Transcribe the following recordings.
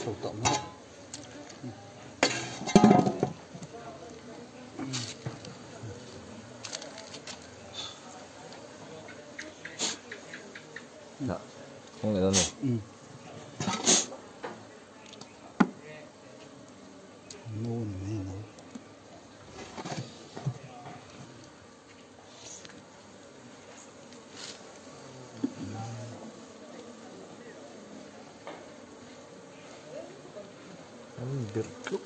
sầu tẩm hết. Dạ, không phải đâu này. Nôn này nó. Berkluk.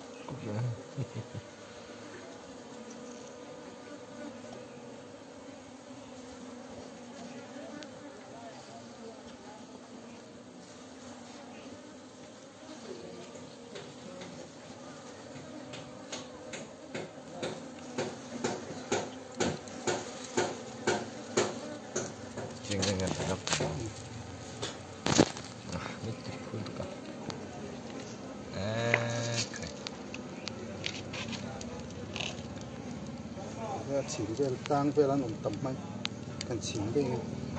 Dengan sedap. Nah, ini pun tukar. Chỉ cái tang về là nồng tẩm mạnh, cần chín cái này.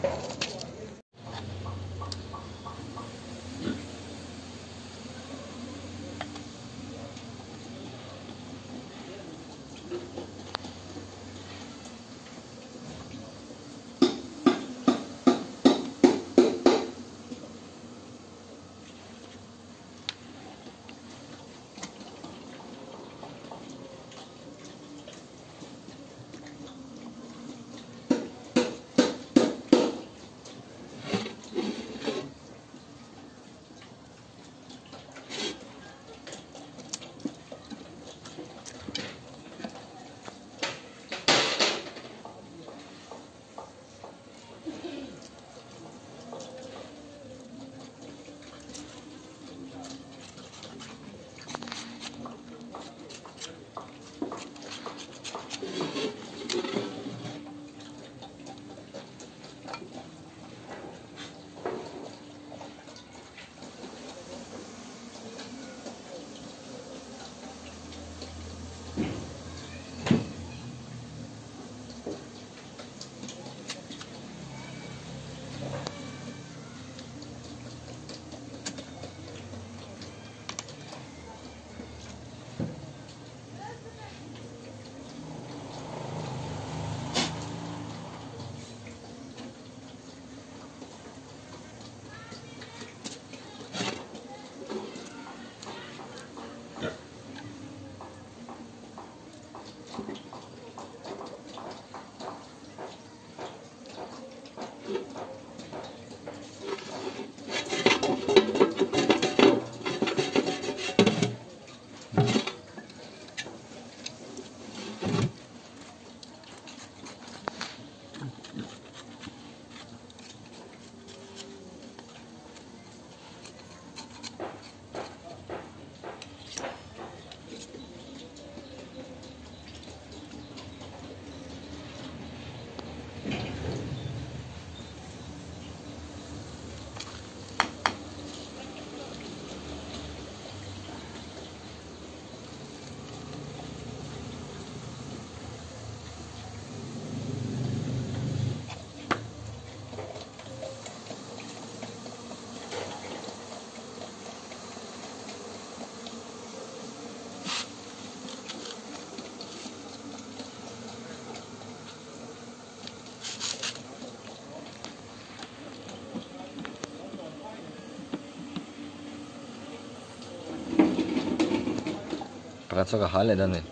Rasa hal ada nih.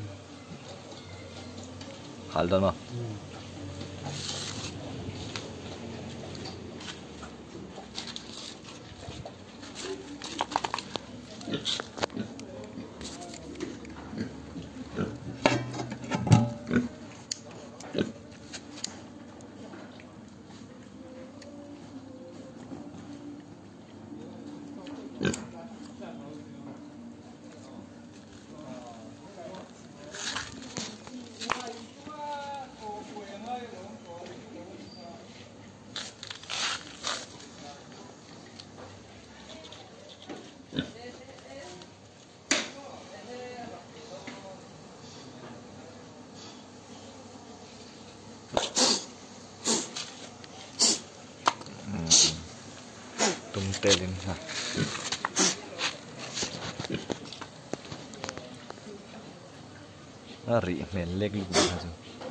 Hal dah mah. Tung telin ha. Ari melek lu aja.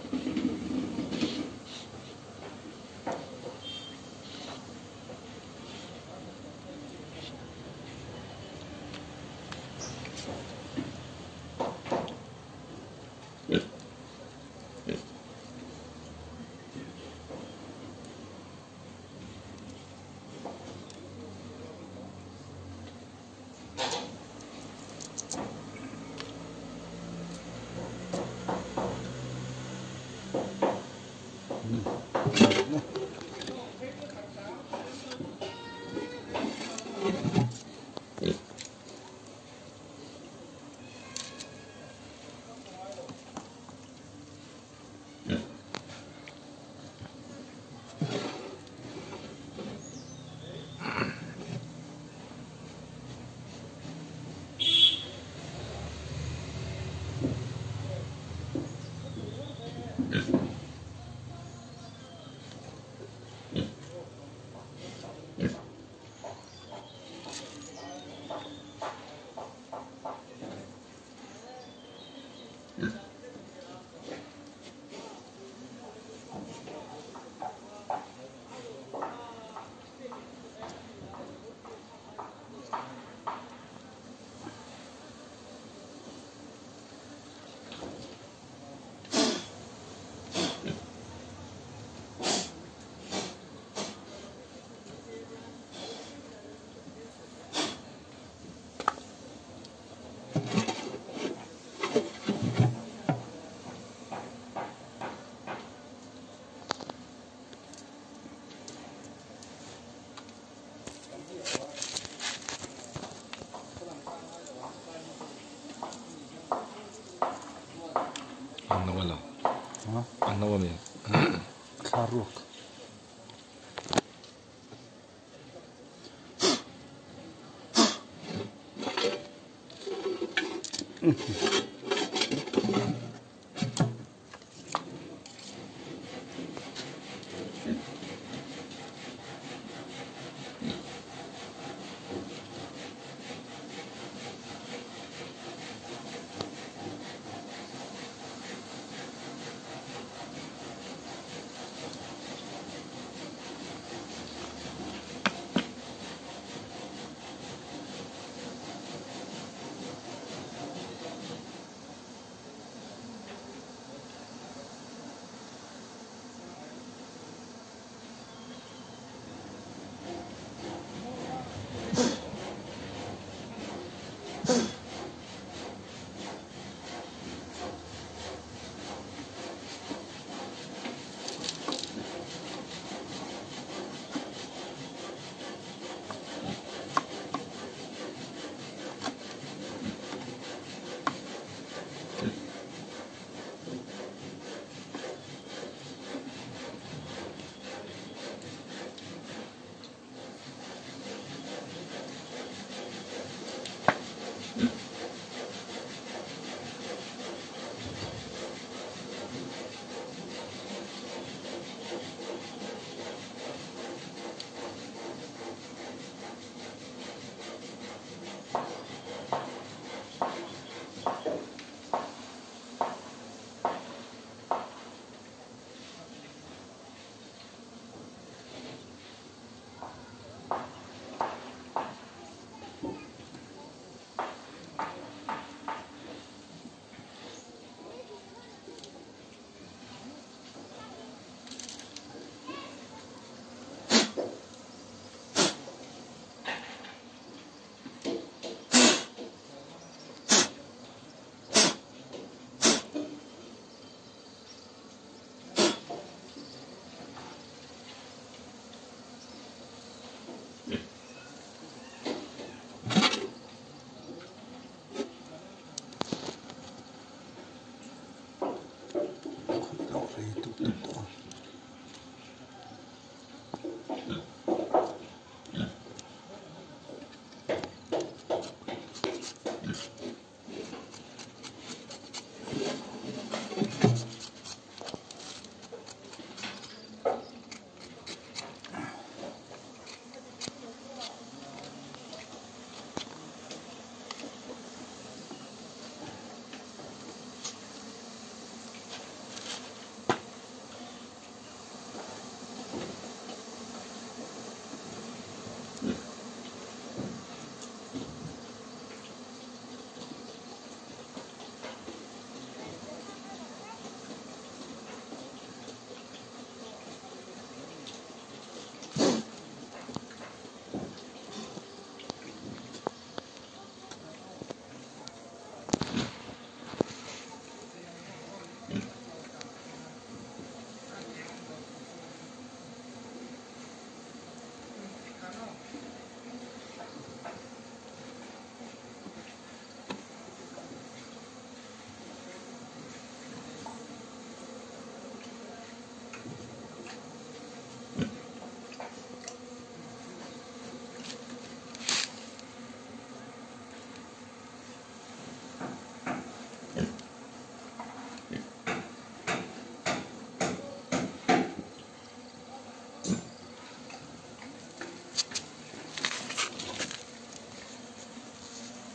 Ano wala? Ha? Ano wala? Klaruk.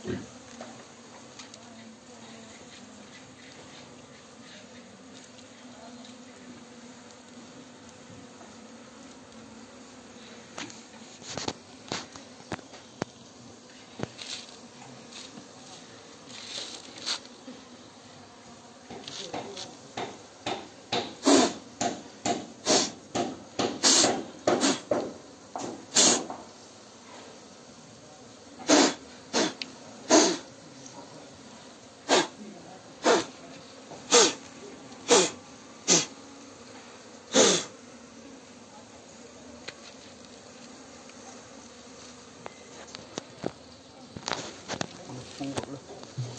Không được đâu.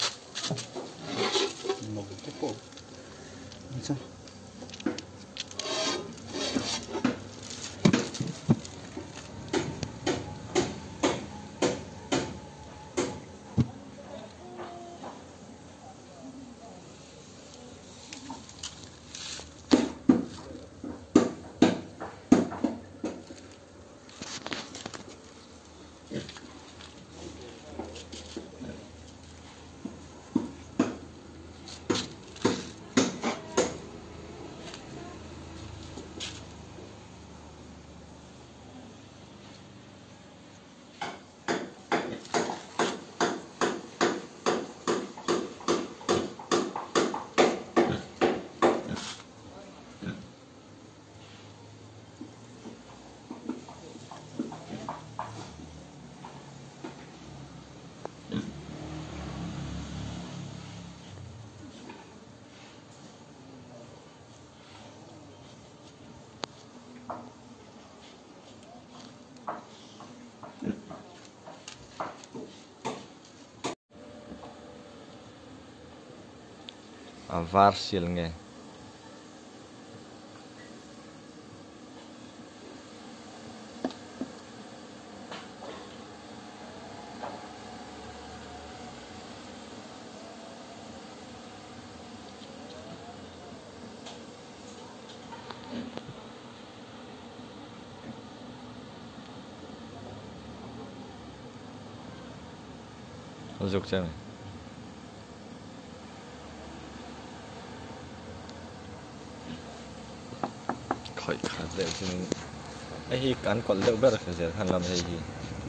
Một cái cổ. Sao? Varsil nghe. Dục chưa này. Khỏi khá dễ chứ mình. Ấy hi cán còn liệu biết là khá dễ thành làm gì hi.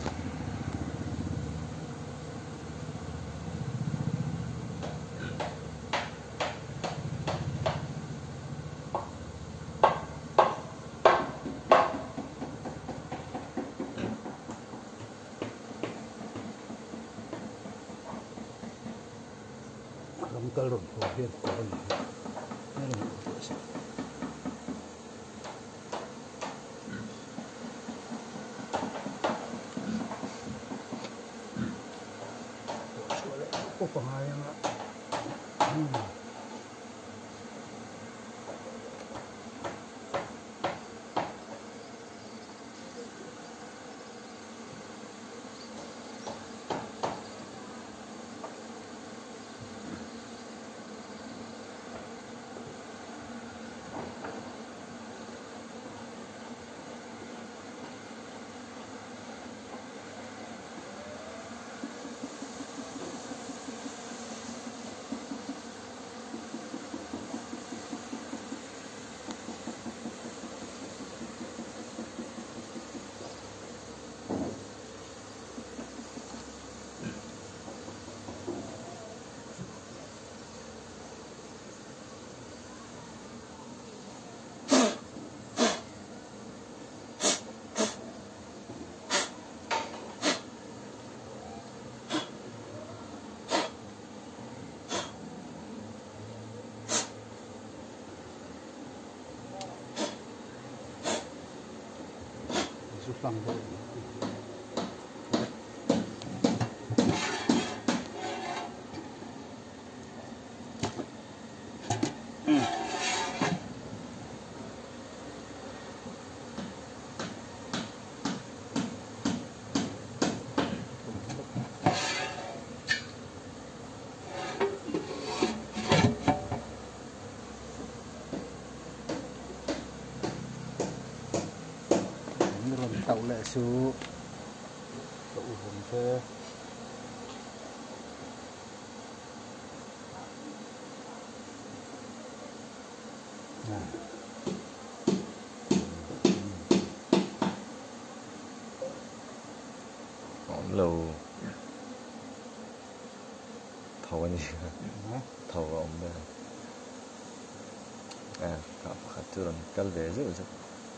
Làm cái lồng phổ biến của mình. Đây là một cái gì? Có phải không ạ? Bằng thôi. Tàu lệ số tàu hồng xe lâu thầu anh thầu ông đây gặp khách tuần cắt về rất là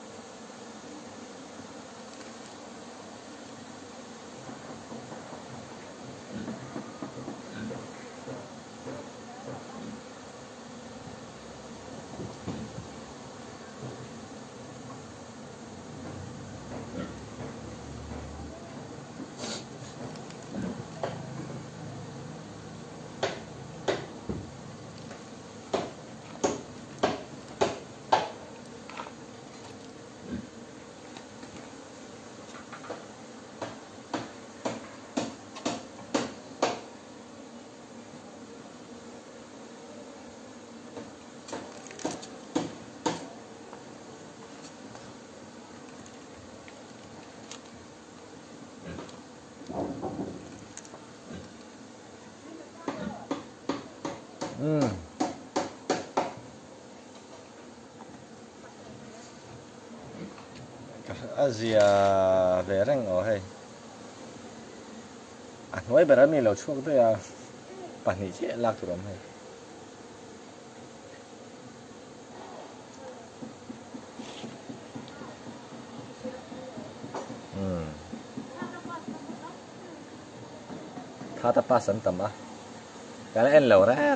Asia về răng ở hay nói về mình là chuột thôi à bản này chỉ lạc tụi hay thà ta pasan tầm à cái này lâu ra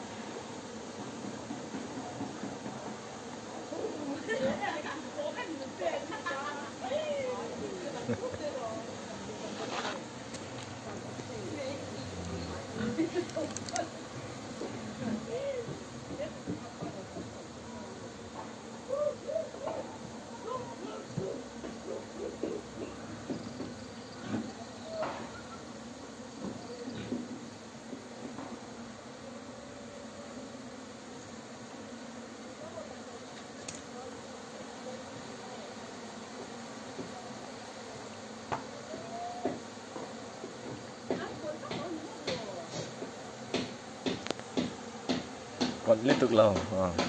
còn liên tục lâu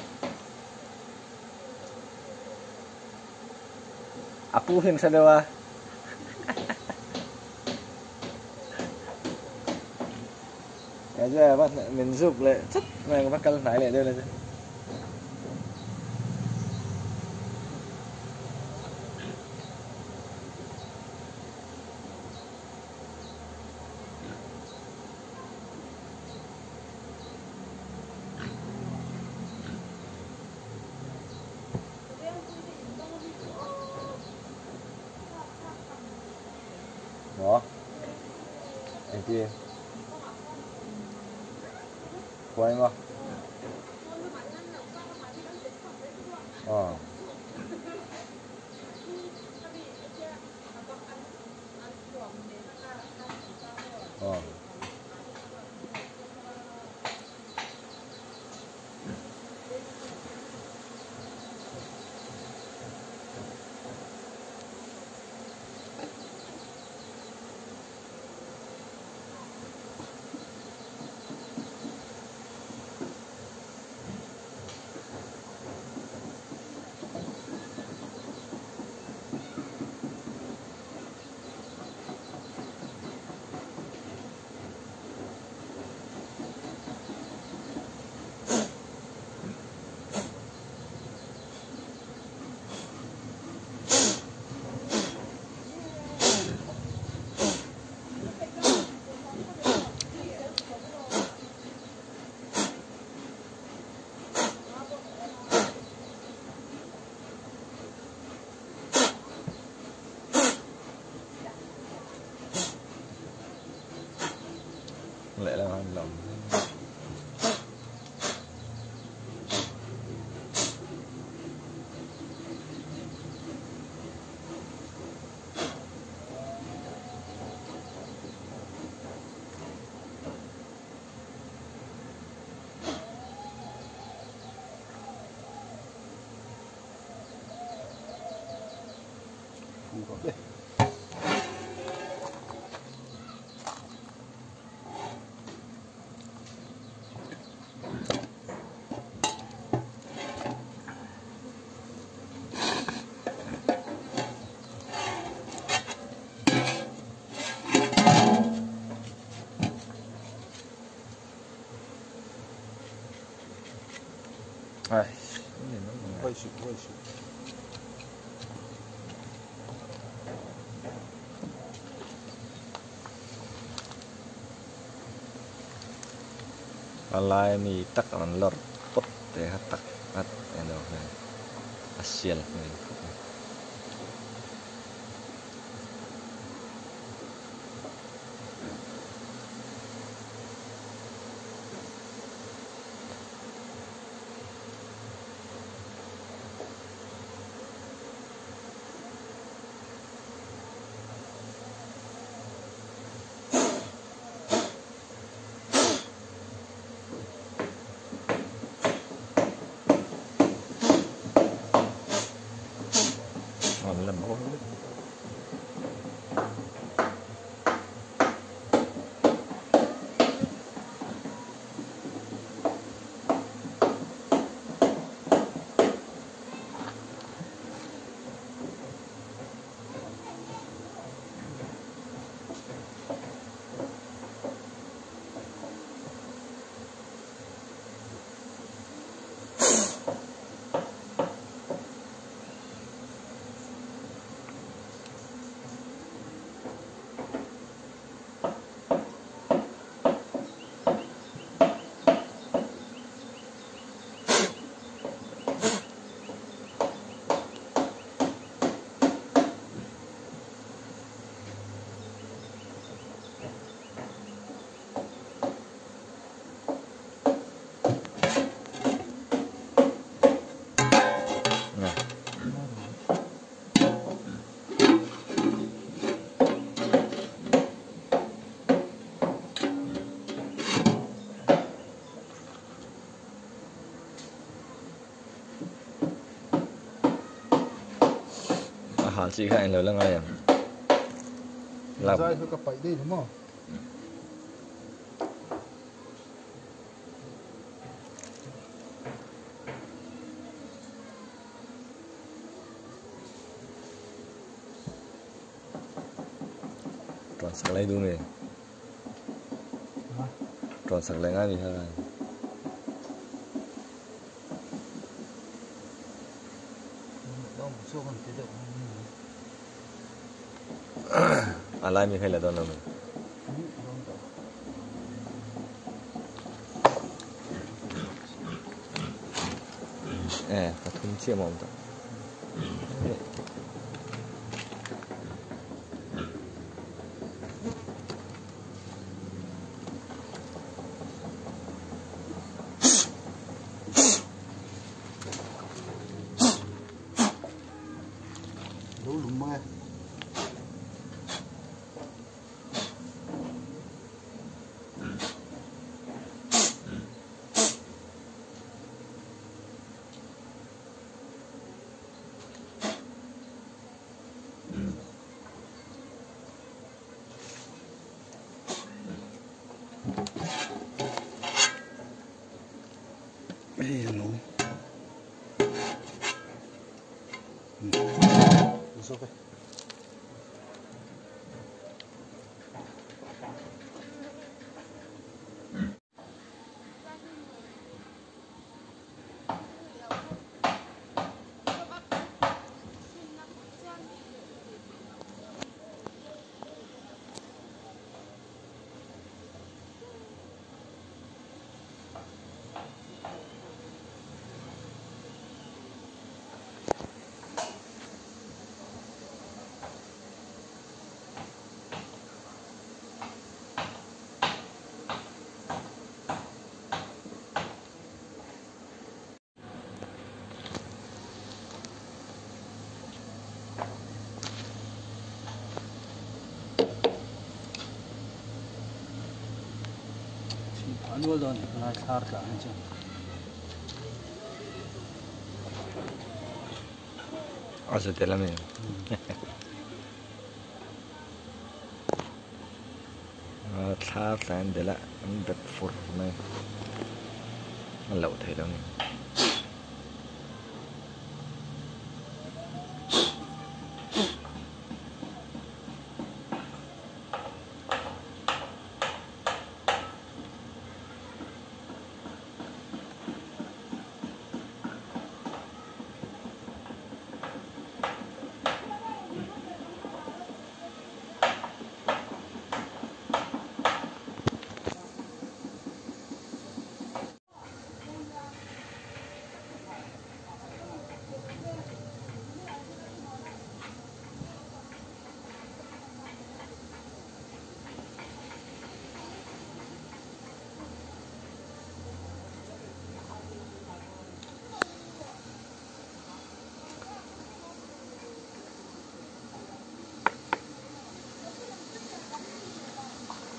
apuhin sa dewa cái giờ bắt mình giúp lại rất này bắt cân phải lại đây là đó anh kia quay mà lại là lòng không có đây. ai quay sự quay sự alai mi tak an lor pot te hat tak hat eno ne asial ne on làm món hal chi kha lo lang ayam làm dai hơi cặp bẫy đi đúng không tròn sạc lấy đúng này tròn sạc lấy ngay đi ha alai mi khai là đâu nào mình thun chia mỏng thôi đủ lùm mơ Ê, nó It's okay. Annual don na char ka hancha asa tela me thar fan de la an bet for me an lâu thấy đâu nè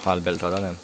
hal bel thôi đó nè.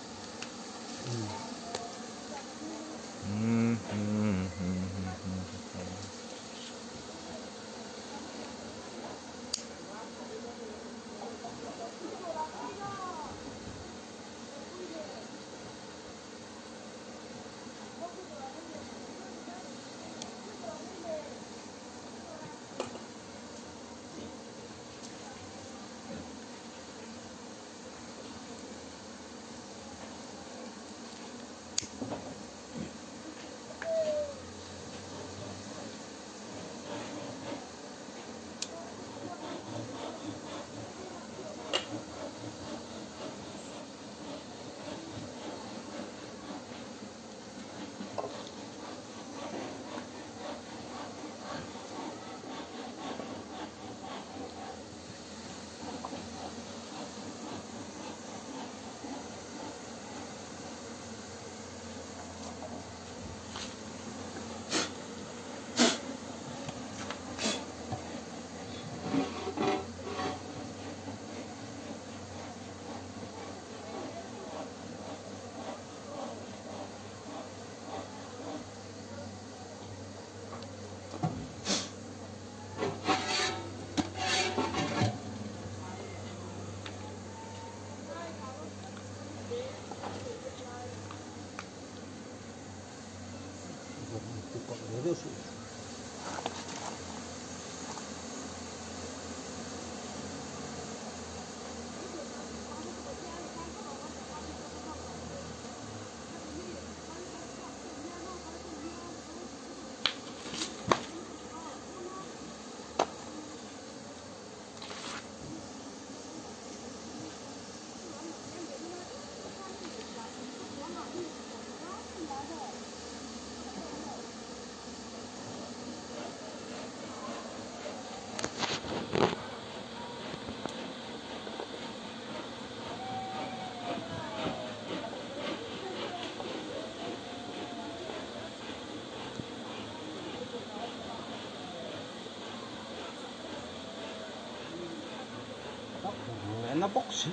Nó bốc xí.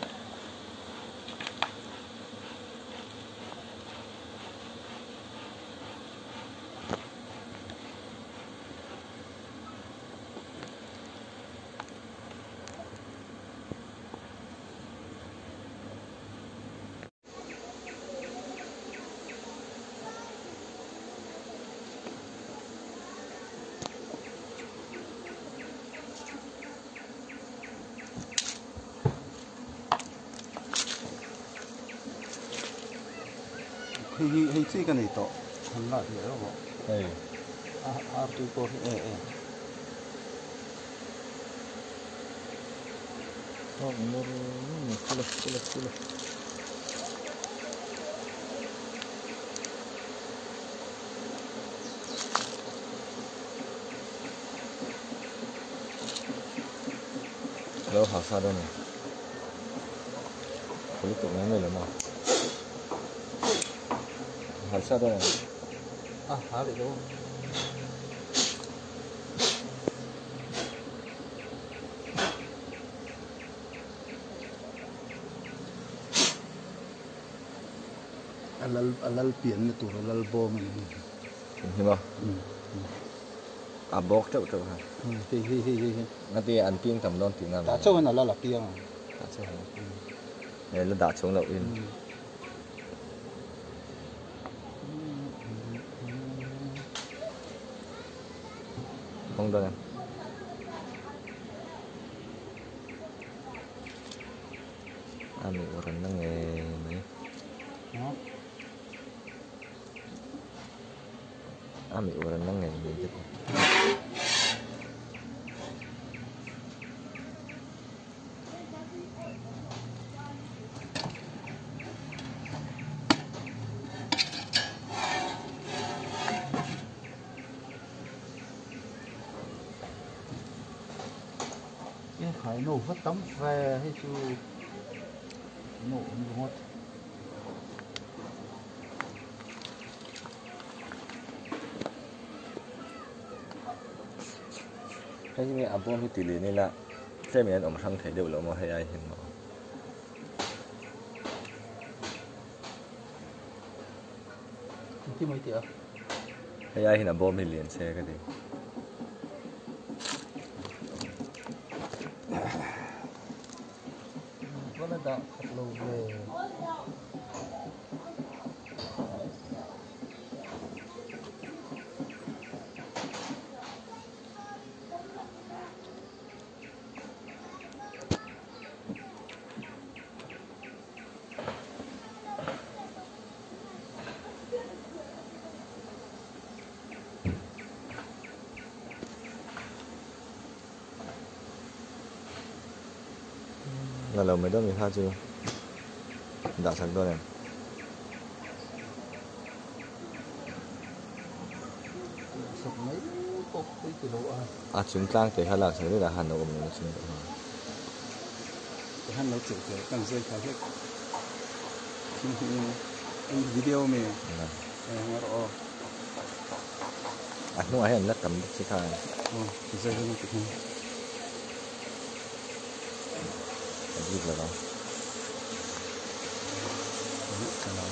Hei cái này to, không là gì đâu bộ. Đây. Tu có Kilo. Đâu hả sao đây này? Cái tụi nó này là nào? Hả sao đây này? hả được đâu. Alal biển tụi alal bom mình. Hiểu không? À bốc chỗ hả? Hi. Ngay thì ăn piêng tầm đón tiếng nào? Đã cho nó là piêng. Đã cho. Này nó đã xuống lậu in. Không đâu em. Ami orang nang mấy. Ami orang nang mấy chứ. Phải nổ vất tấm về hay chứ nổ ngọt. Cái gì à bom cái tỷ lệ này là cái mình ông sang thấy đều là một hay ai hiện mà. Thì mấy tỷ à? Hay ai hina bom million xe cái gì? Có là đạo thật lâu về. Là lâu mấy đó mình tha chưa? Đã sẵn đó này. Sụp mấy cục cái kilo à? À chúng ta cái khai lạc sẽ là hàn độ mình xin được. Cái hắn nấu chịu cái càng dây khai hết. Ini video me. Ngaro. À nó hay là cầm cái khai. Bisa juga kita. Gì là đó. Kalau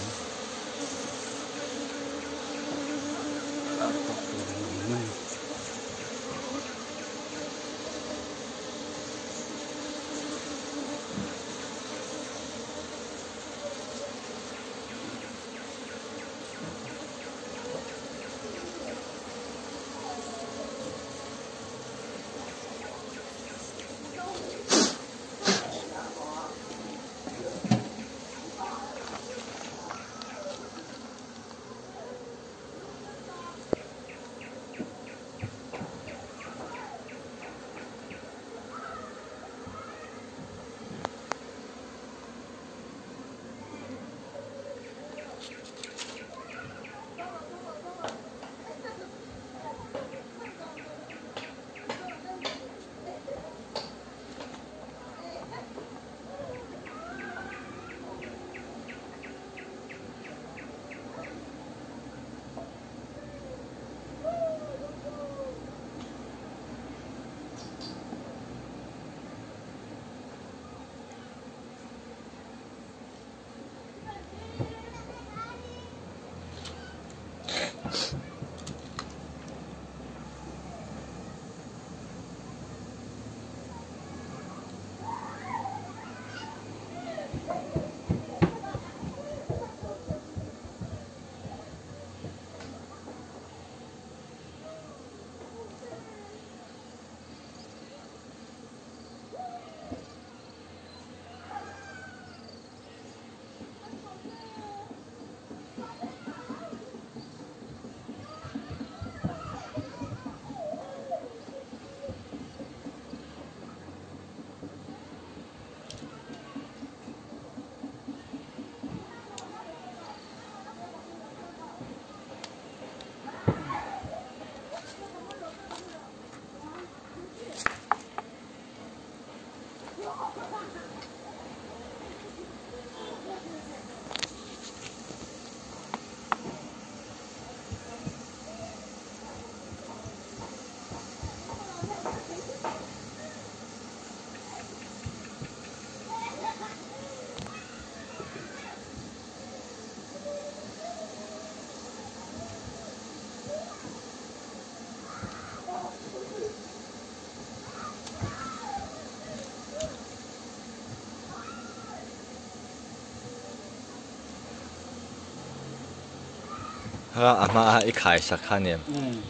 Ama ikai sakhanem.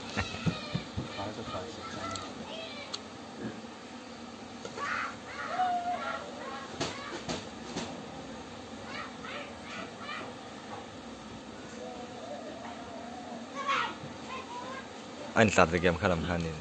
Anh start the game khalam khanin.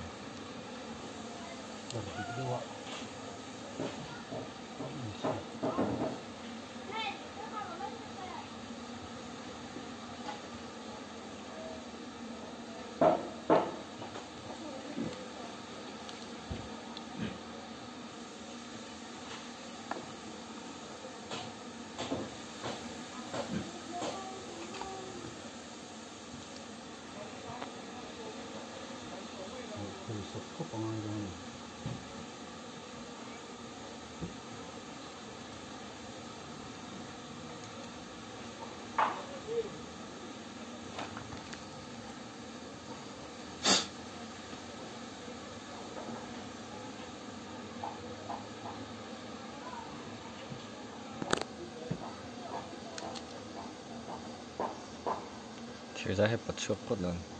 Thirzai hay pat chuak kot lan